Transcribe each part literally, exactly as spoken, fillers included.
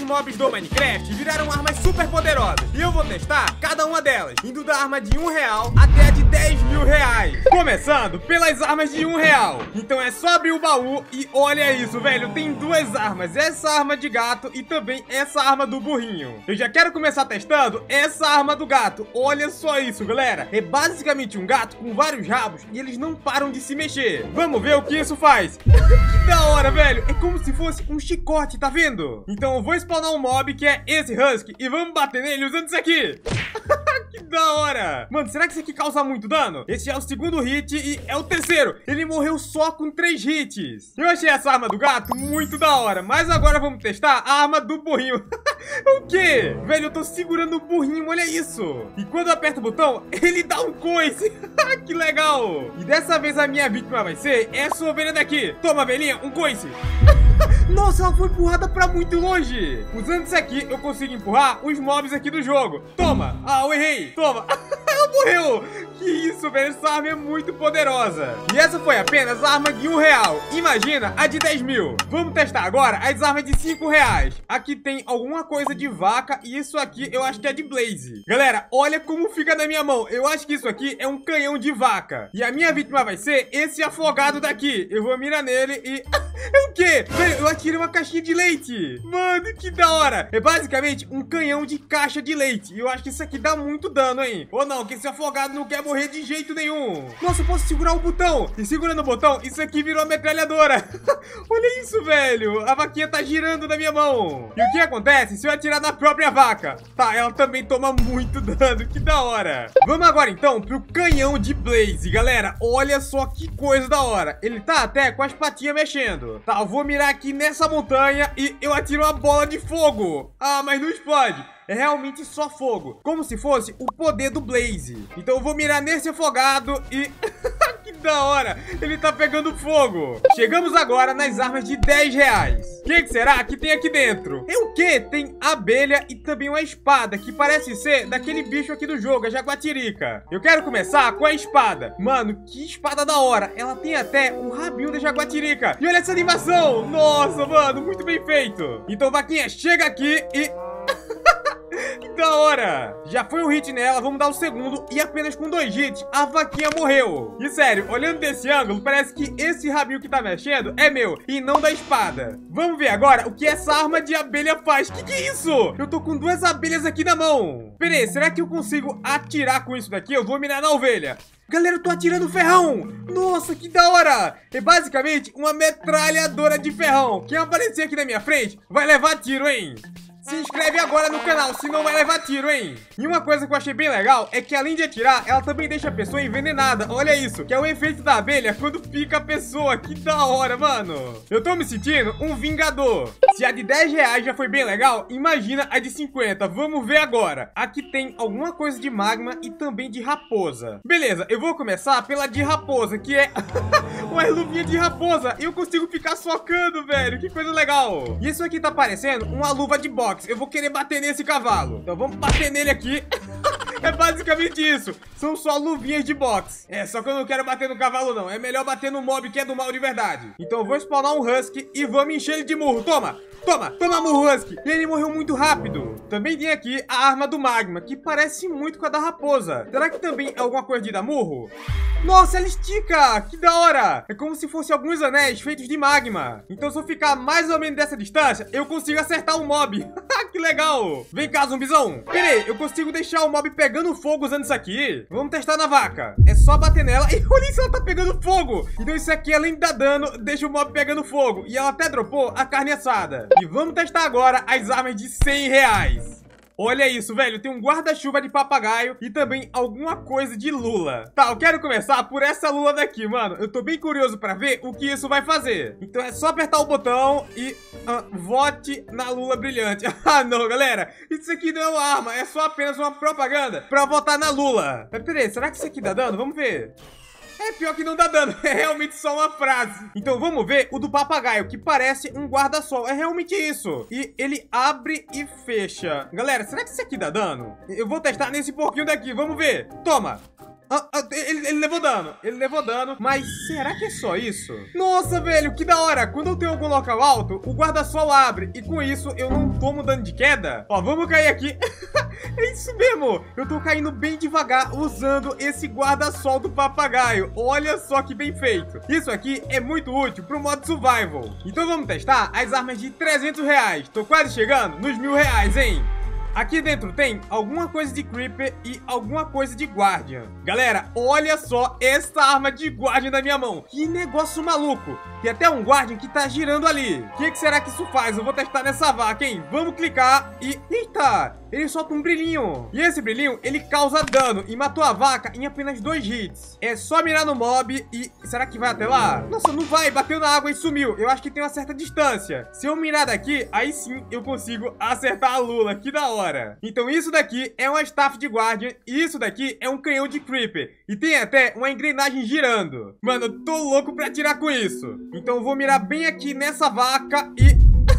mobs do Minecraft viraram armas super poderosas e eu vou testar cada uma delas, indo da arma de um real até a de dez mil reais. Começando pelas armas de um real. Então é só abrir o baú e olha isso, velho, tem duas armas, essa arma de gato e também essa arma do burrinho. Eu já quero começar testando essa arma do gato. Olha só isso, galera, é basicamente um gato com vários rabos e eles não param de se mexer. Vamos ver o que isso faz. Que da hora, velho, é como se fosse um chicote, tá vendo? Então eu vou spawnar um mob que é esse Husky e vamos bater nele usando isso aqui. Que da hora. Mano, será que isso aqui causa muito dano? Esse é o segundo hit e é o terceiro. Ele morreu só com três hits. Eu achei essa arma do gato muito da hora, mas agora vamos testar a arma do burrinho. O quê? Velho, eu tô segurando o burrinho, olha isso. E quando eu aperto o botão, ele dá um coice. Que legal. E dessa vez a minha vítima vai ser essa ovelha daqui. Toma, velhinha, um coice. Nossa, ela foi empurrada pra muito longe. Usando isso aqui, eu consigo empurrar os mobs aqui do jogo. Toma. Ah, eu errei. Toma. Ela morreu. Que isso, velho. Essa arma é muito poderosa. E essa foi apenas a arma de um real. Imagina a de dez mil. Vamos testar agora as armas de cinco reais. Aqui tem alguma coisa de vaca e isso aqui eu acho que é de Blaze. Galera, olha como fica na minha mão. Eu acho que isso aqui é um canhão de vaca. E a minha vítima vai ser esse afogado daqui. Eu vou mirar nele e... É o quê? Velho, eu atirei uma caixinha de leite. Mano, que da hora. É basicamente um canhão de caixa de leite. E eu acho que isso aqui dá muito dano, hein? Ou não, que esse afogado não quer morrer de jeito nenhum. Nossa, eu posso segurar o botão. E segurando o botão, isso aqui virou uma metralhadora. Olha isso, velho. A vaquinha tá girando na minha mão. E o que acontece se eu atirar na própria vaca? Tá, ela também toma muito dano. Que da hora. Vamos agora, então, pro canhão de Blaze. Galera, olha só que coisa da hora. Ele tá até com as patinhas mexendo. Tá, eu vou mirar aqui nessa montanha e eu atiro uma bola de fogo. Ah, mas não explode. É realmente só fogo, como se fosse o poder do Blaze. Então eu vou mirar nesse afogado e... Que da hora, ele tá pegando fogo. Chegamos agora nas armas de dez reais. O que, que será que tem aqui dentro? É o que? Tem abelha e também uma espada, que parece ser daquele bicho aqui do jogo, a jaguatirica. Eu quero começar com a espada. Mano, que espada da hora. Ela tem até o rabinho da jaguatirica. E olha essa animação. Nossa, mano, muito bem feito. Então, vaquinha, chega aqui e... Que da hora! Já foi um hit nela, vamos dar o segundo e apenas com dois hits a vaquinha morreu. E sério, olhando desse ângulo, parece que esse rabinho que tá mexendo é meu e não da espada. Vamos ver agora o que essa arma de abelha faz. Que que é isso? Eu tô com duas abelhas aqui na mão. Pera aí, será que eu consigo atirar com isso daqui? Eu vou mirar na ovelha. Galera, eu tô atirando ferrão. Nossa, que da hora. É basicamente uma metralhadora de ferrão. Quem aparecer aqui na minha frente vai levar tiro, hein? Se inscreve agora no canal, senão vai levar tiro, hein? E uma coisa que eu achei bem legal é que além de atirar, ela também deixa a pessoa envenenada. Olha isso, que é o efeito da abelha quando pica a pessoa. Que da hora, mano. Eu tô me sentindo um vingador. Se a de dez reais já foi bem legal, imagina a de cinquenta. Vamos ver agora. Aqui tem alguma coisa de magma e também de raposa. Beleza, eu vou começar pela de raposa, que é uma luvinha de raposa. Eu consigo ficar socando, velho. Que coisa legal. E isso aqui tá parecendo uma luva de boxe. Eu vou querer bater nesse cavalo. Então vamos bater nele aqui. É basicamente isso. São só luvinhas de boxe. É, só que eu não quero bater no cavalo, não. É melhor bater no mob que é do mal de verdade. Então eu vou spawnar um Husky e vamos encher ele de murro. Toma! Toma! Toma, murro, Husky! E ele morreu muito rápido. Também tem aqui a arma do magma, que parece muito com a da raposa. Será que também é alguma coisa de dar murro? Nossa, ela estica! Que da hora! É como se fosse alguns anéis feitos de magma. Então se eu ficar mais ou menos dessa distância, eu consigo acertar o mob. Que legal! Vem cá, zumbizão! Pera aí, eu consigo deixar o mob pegando fogo usando isso aqui? Vamos testar na vaca. É só bater nela e olha isso, ela tá pegando fogo! Então isso aqui, além de dar dano, deixa o mob pegando fogo. E ela até dropou a carne assada. E vamos testar agora as armas de cem reais. Olha isso, velho, tem um guarda-chuva de papagaio e também alguma coisa de lula. Tá, eu quero começar por essa lula daqui, mano. Eu tô bem curioso pra ver o que isso vai fazer. Então é só apertar o botão e uh, vote na lula brilhante. Ah, não, galera, isso aqui não é uma arma, é só apenas uma propaganda pra votar na lula. Mas peraí, será que isso aqui dá dano? Vamos ver. É pior que não dá dano, é realmente só uma frase. Então vamos ver o do papagaio, que parece um guarda-sol. É realmente isso. E ele abre e fecha. Galera, será que isso aqui dá dano? Eu vou testar nesse porquinho daqui, vamos ver. Toma. Ah, ah, ele, ele levou dano, ele levou dano. Mas será que é só isso? Nossa, velho, que da hora. Quando eu tenho algum local alto, o guarda-sol abre. E com isso, eu não tomo dano de queda. Ó, vamos cair aqui. É isso mesmo. Eu tô caindo bem devagar usando esse guarda-sol do papagaio. Olha só que bem feito. Isso aqui é muito útil pro modo survival. Então vamos testar as armas de trezentos reais. Tô quase chegando nos mil reais, hein? Aqui dentro tem alguma coisa de Creeper e alguma coisa de Guardian. Galera, olha só essa arma de Guardian na minha mão. Que negócio maluco. Tem até um Guardian que tá girando ali. O que, que será que isso faz? Eu vou testar nessa vaca, hein? Vamos clicar e... Eita! Ele solta um brilhinho. E esse brilhinho, ele causa dano e matou a vaca em apenas dois hits. É só mirar no mob e... Será que vai até lá? Nossa, não vai. Bateu na água e sumiu. Eu acho que tem uma certa distância. Se eu mirar daqui, aí sim eu consigo acertar a Lula. Que da hora. Então isso daqui é uma staff de Guardian e isso daqui é um canhão de Creeper. E tem até uma engrenagem girando. Mano, eu tô louco pra atirar com isso. Então eu vou mirar bem aqui nessa vaca e...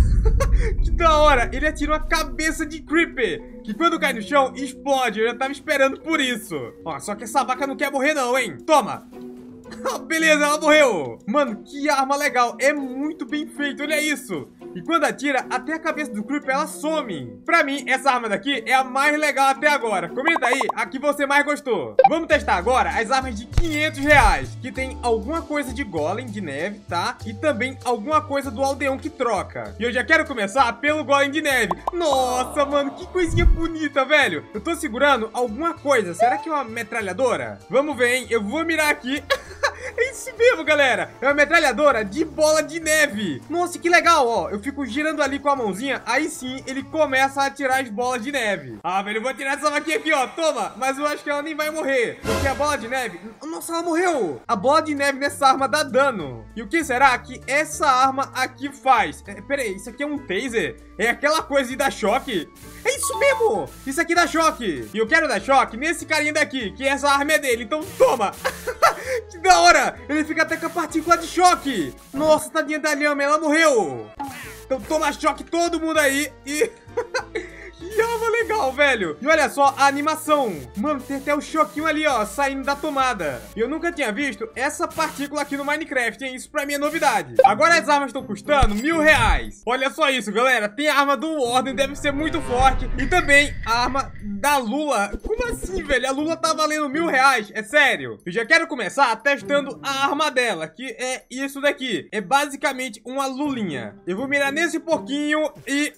Que da hora, ele atira uma cabeça de Creeper que quando cai no chão, explode. Eu já tava esperando por isso. Ó, só que essa vaca não quer morrer não, hein? Toma. Beleza, ela morreu. Mano, que arma legal. É muito bem feito, olha isso. E quando atira, até a cabeça do Creeper ela some. Pra mim, essa arma daqui é a mais legal até agora. Comenta aí a que você mais gostou. Vamos testar agora as armas de quinhentos reais, que tem alguma coisa de Golem de neve, tá? E também alguma coisa do aldeão que troca. E eu já quero começar pelo Golem de neve. Nossa, mano, que coisinha bonita, velho. Eu tô segurando alguma coisa. Será que é uma metralhadora? Vamos ver, hein? Eu vou mirar aqui. É isso mesmo, galera. É uma metralhadora de bola de neve. Nossa, que legal, ó. Eu fico girando ali com a mãozinha. Aí sim, ele começa a atirar as bolas de neve. Ah, velho, eu vou atirar essa vaquinha aqui, ó. Toma. Mas eu acho que ela nem vai morrer. Porque a bola de neve... Nossa, ela morreu. A bola de neve nessa arma dá dano. E o que será que essa arma aqui faz? É, pera aí, isso aqui é um taser? É aquela coisa de dar choque? É isso mesmo. Isso aqui dá choque. E eu quero dar choque nesse carinha daqui, que essa arma é dele. Então toma. Que da hora! Ele fica até com a partícula de choque! Nossa, tadinha da lhama, ela morreu! Então toma choque todo mundo aí e... Que arma legal, velho! E olha só a animação! Mano, tem até o choquinho ali, ó, saindo da tomada. E eu nunca tinha visto essa partícula aqui no Minecraft, hein? Isso pra mim é novidade. Agora as armas estão custando mil reais. Olha só isso, galera. Tem a arma do Warden, deve ser muito forte. E também a arma da Lula. Como assim, velho? A Lula tá valendo mil reais? É sério? Eu já quero começar testando a arma dela, que é isso daqui. É basicamente uma lulinha. Eu vou mirar nesse porquinho e...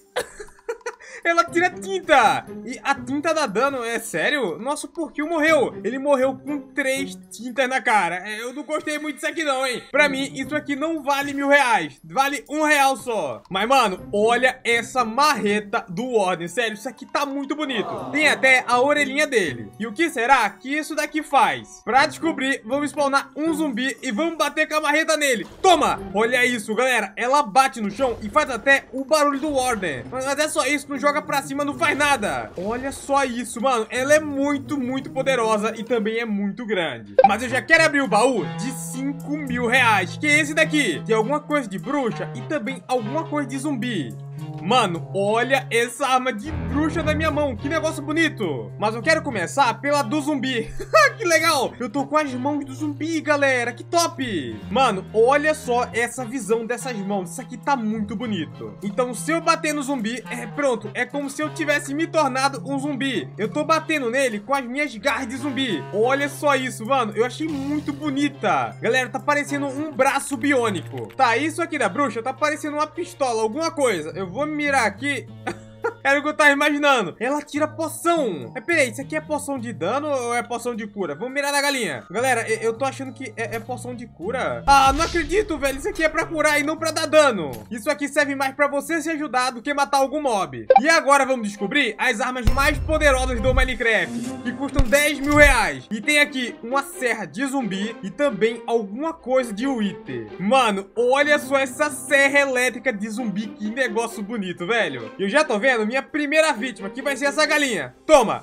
Ela tira tinta! E a tinta dá dano, é sério? Nosso porquinho morreu. Ele morreu com três tintas na cara. Eu não gostei muito disso aqui não, hein? Pra mim, isso aqui não vale mil reais. Vale um real só. Mas, mano, olha essa marreta do Warden. Sério, isso aqui tá muito bonito. Tem até a orelhinha dele. E o que será que isso daqui faz? Pra descobrir, vamos spawnar um zumbi e vamos bater com a marreta nele. Toma! Olha isso, galera. Ela bate no chão e faz até o barulho do Warden. Mas é só isso, não joga pra cima, não faz nada. Olha só isso, mano. Ela é muito, muito poderosa e também é muito grande. Mas eu já quero abrir o baú de cinco mil reais, que é esse daqui. Tem alguma coisa de bruxa e também alguma coisa de zumbi. Mano, olha essa arma de bruxa na minha mão. Que negócio bonito. Mas eu quero começar pela do zumbi. Que legal. Eu tô com as mãos do zumbi, galera. Que top. Mano, olha só essa visão dessas mãos. Isso aqui tá muito bonito. Então, se eu bater no zumbi, é pronto. É como se eu tivesse me tornado um zumbi. Eu tô batendo nele com as minhas garras de zumbi. Olha só isso, mano. Eu achei muito bonita. Galera, tá parecendo um braço biônico. Tá, isso aqui da bruxa tá parecendo uma pistola, alguma coisa. Eu vou mirar aqui. Era o que eu tava imaginando. Ela tira poção. Mas peraí, isso aqui é poção de dano ou é poção de cura? Vamos mirar na galinha. Galera, eu tô achando que é, é poção de cura. Ah, não acredito, velho. Isso aqui é pra curar e não pra dar dano. Isso aqui serve mais pra você se ajudar do que matar algum mob. E agora vamos descobrir as armas mais poderosas do Minecraft, que custam dez mil reais. E tem aqui uma serra de zumbi e também alguma coisa de Wither. Mano, olha só essa serra elétrica de zumbi. Que negócio bonito, velho. Eu já tô vendo minha primeira vítima, que vai ser essa galinha. Toma!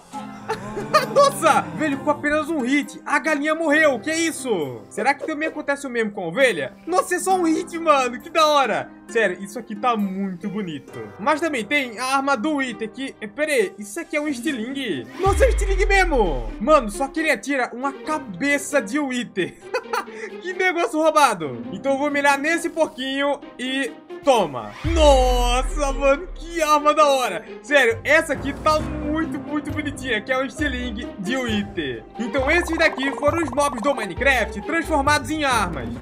Nossa, velho, com apenas um hit, a galinha morreu. Que isso? Será que também acontece o mesmo com a ovelha? Nossa, é só um hit, mano. Que da hora. Sério, isso aqui tá muito bonito. Mas também tem a arma do Wither que... Pera aí, isso aqui é um estilingue? Nossa, é um estilingue mesmo. Mano, só que ele atira uma cabeça de Wither. Que negócio roubado. Então eu vou mirar nesse porquinho e... Toma. Nossa, mano, que arma da hora. Sério, essa aqui tá muito, muito bonitinha, que é um estilingue de Wither. Então esses daqui foram os mobs do Minecraft transformados em armas.